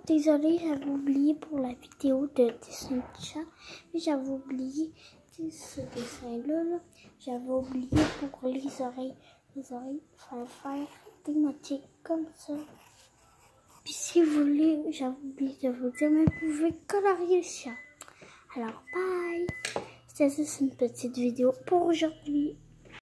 Désolée, j'avais oublié pour la vidéo de dessin de chat. J'avais oublié ce dessin-là. J'avais oublié pour les oreilles. Les oreilles, il faire des motifs comme ça. Puis si vous voulez, j'avais oublié de vous dire, mais vous pouvez colorier le chat. Alors, bye! C'était juste une petite vidéo pour aujourd'hui.